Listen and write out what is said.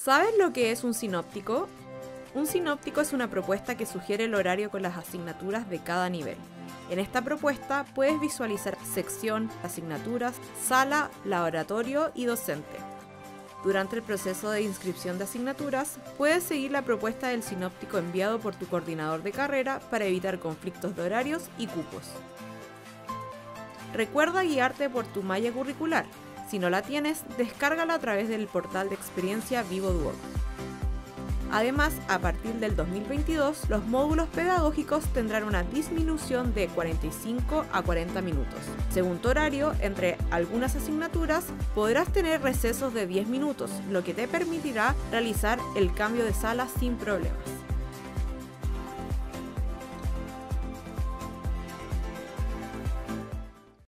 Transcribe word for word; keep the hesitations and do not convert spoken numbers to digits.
¿Sabes lo que es un sinóptico? Un sinóptico es una propuesta que sugiere el horario con las asignaturas de cada nivel. En esta propuesta puedes visualizar sección, asignaturas, sala, laboratorio y docente. Durante el proceso de inscripción de asignaturas, puedes seguir la propuesta del sinóptico enviado por tu coordinador de carrera para evitar conflictos de horarios y cupos. Recuerda guiarte por tu malla curricular. Si no la tienes, descárgala a través del portal de experiencia VivoDuoc. Además, a partir del dos mil veintidós, los módulos pedagógicos tendrán una disminución de cuarenta y cinco a cuarenta minutos. Según tu horario, entre algunas asignaturas, podrás tener recesos de diez minutos, lo que te permitirá realizar el cambio de sala sin problemas.